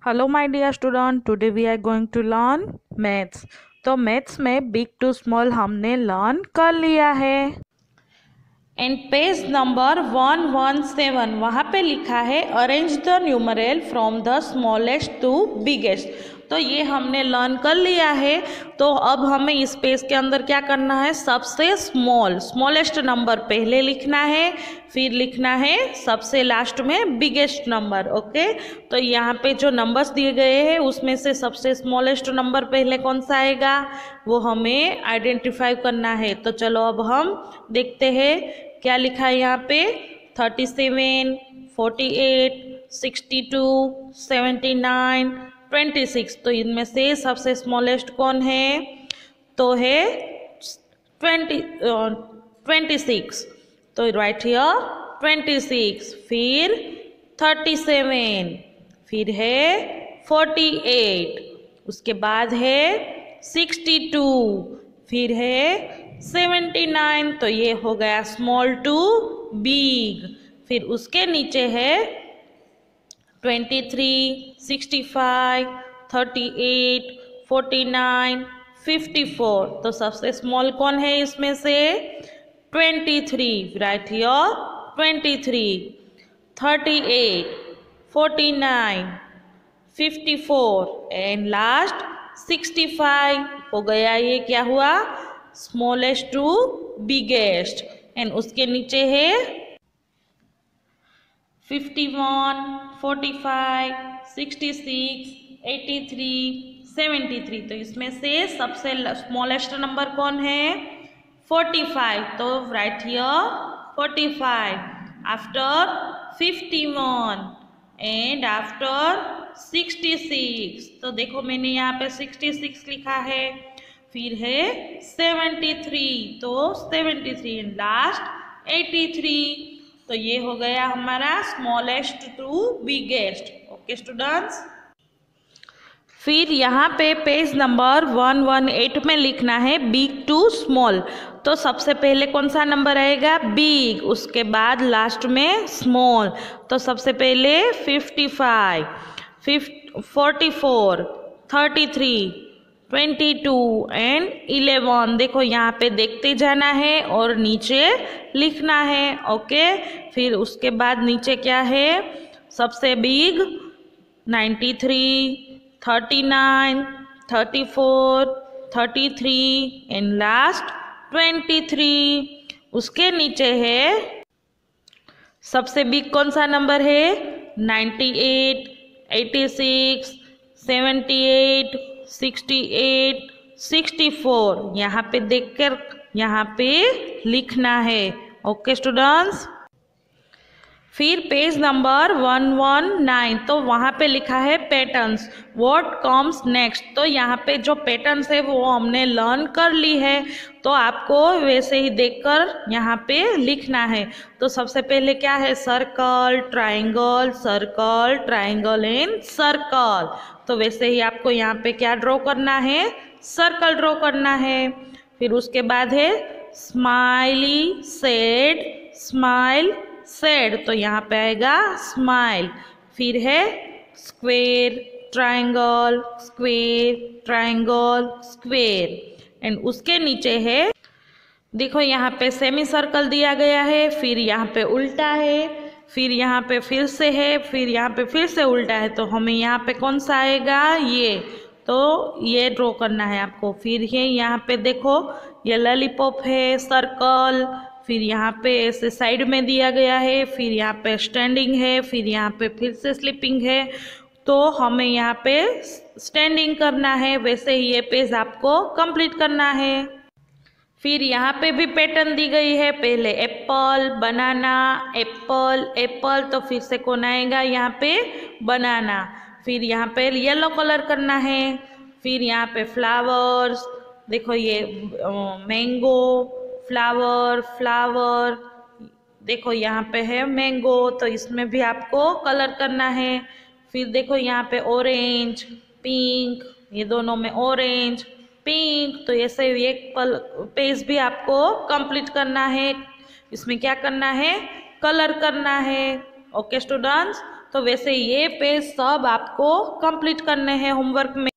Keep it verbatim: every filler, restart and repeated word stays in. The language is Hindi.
Hello my dear student, today we are going to learn maths. तो मैथ्स में बिग टू स्मॉल हमने लर्न कर लिया है। And page number one one seven वहाँ पे लिखा है arrange the numeral from the smallest to biggest. तो ये हमने लर्न कर लिया है। तो अब हमें इस पेज के अंदर क्या करना है, सबसे स्मॉल स्मॉलेस्ट नंबर पहले लिखना है, फिर लिखना है सबसे लास्ट में बिगेस्ट नंबर। ओके, तो यहाँ पे जो नंबर्स दिए गए हैं उसमें से सबसे स्मॉलेस्ट नंबर पहले कौन सा आएगा वो हमें आइडेंटिफाई करना है। तो चलो अब हम देखते हैं क्या लिखा है यहाँ पे। Thirty seven, forty eight, sixty two, seventy nine, twenty six. तो इनमें से सबसे स्मॉलेस्ट कौन है, तो है ट्वेंटी ट्वेंटी सिक्स। तो राइट हियर ट्वेंटी सिक्स, फिर थर्टी सेवन, फिर है फोर्टी एट, उसके बाद है सिक्सटी टू, फिर है सेवेंटी नाइन। तो ये हो गया स्मॉल टू बिग। फिर उसके नीचे है twenty three, sixty five, thirty eight, forty nine, fifty four. तो सबसे स्मॉल कौन है इसमें से, twenty three. Right here twenty three, thirty eight, forty nine, fifty four and last sixty five. हो गया ये क्या हुआ, स्मॉलेस्ट टू बिगेस्ट। एंड उसके नीचे है fifty one, forty five, sixty six, eighty three, seventy three. तो इसमें से सबसे स्मॉलेस्ट नंबर कौन है, फोर्टी फाइव। तो right here forty five after fifty one and after sixty six. तो देखो मैंने यहाँ पे सिक्सटी सिक्स लिखा है, फिर है सेवेंटी थ्री, तो seventy three and last eighty three. तो ये हो गया हमारा smallest to biggest. Okay students, फिर यहाँ पे page number one one eight में लिखना है बिग टू स्मॉल। तो सबसे पहले कौन सा नंबर आएगा, बिग, उसके बाद लास्ट में स्मॉल। तो सबसे पहले fifty five, fifty forty four, thirty three, twenty two and eleven. देखो यहाँ पे देखते जाना है और नीचे लिखना है। ओके, फिर उसके बाद नीचे क्या है, सबसे big ninety three, thirty nine, thirty four, thirty three and last twenty three. उसके नीचे है सबसे बिग कौन सा नंबर है, ninety eight, eighty six, seventy eight, sixty eight, sixty four. यहाँ पे देखकर यहाँ पे लिखना है। ओके स्टूडेंट्स, फिर page number one one nine, तो वहाँ पे लिखा है पैटर्न्स, व्हाट कम्स नेक्स्ट। तो यहाँ पे जो पैटर्न्स है वो हमने लर्न कर ली है, तो आपको वैसे ही देखकर यहाँ पे लिखना है। तो सबसे पहले क्या है, circle, triangle, circle, triangle and circle. तो वैसे ही आपको यहाँ पे क्या ड्रॉ करना है, सर्कल ड्रॉ करना है। फिर उसके बाद है स्माइली, सेड, स्माइल, सेड। तो यहाँ पे आएगा स्माइल। फिर है square, triangle, square, triangle, square and उसके नीचे है, देखो यहाँ पे सेमी सर्कल दिया गया है, फिर यहाँ पे उल्टा है, फिर यहाँ पे फिर से है, फिर यहाँ पे फिर से उल्टा है। तो हमें यहाँ पे कौन सा आएगा, ये। तो ये ड्रॉ करना है आपको। फिर ये यहाँ पे देखो ये लॉलीपॉप है, सर्कल, फिर यहाँ पे ऐसे साइड में दिया गया है, फिर यहाँ पे स्टैंडिंग है, फिर यहाँ पे फिर से स्लिपिंग है। तो हमें यहाँ पे स्टैंडिंग करना है। वैसे ही ये पेज आपको कंप्लीट करना है। फिर यहाँ पे भी पैटर्न दी गई है, पहले एप्पल, बनाना, एप्पल, एप्पल। तो फिर से कौन आएगा यहाँ पे, बनाना। फिर यहाँ पे येलो कलर करना है। फिर यहाँ पे फ्लावर्स, देखो ये मैंगो, फ्लावर, फ्लावर, देखो यहाँ पे है मैंगो, तो इसमें भी आपको कलर करना है। फिर देखो यहाँ पे ऑरेंज, पिंक, ये दोनों में ऑरेंज, पिंक। तो ऐसे एक पल पेज भी आपको कंप्लीट करना है। इसमें क्या करना है, कलर करना है। ओके स्टूडेंट्स, तो वैसे ये पेज सब आपको कंप्लीट करने हैं होमवर्क में।